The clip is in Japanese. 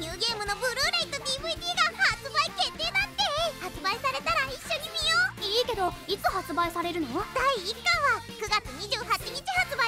ニューゲームのブルーレイと DVD が発売決定だって。発売されたら一緒に見よう。 いいけど、いつ発売されるの？ 第1巻は9月28日発売